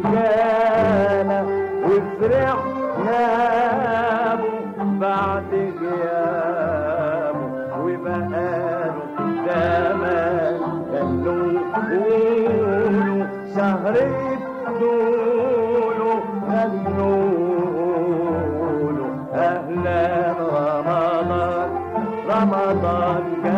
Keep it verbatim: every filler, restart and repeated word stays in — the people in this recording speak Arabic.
جانا وفرحنا بعد غيابه وبقاله زمان. قالوا قولوا شهر بدوله قالوا له أهلا رمضان رمضان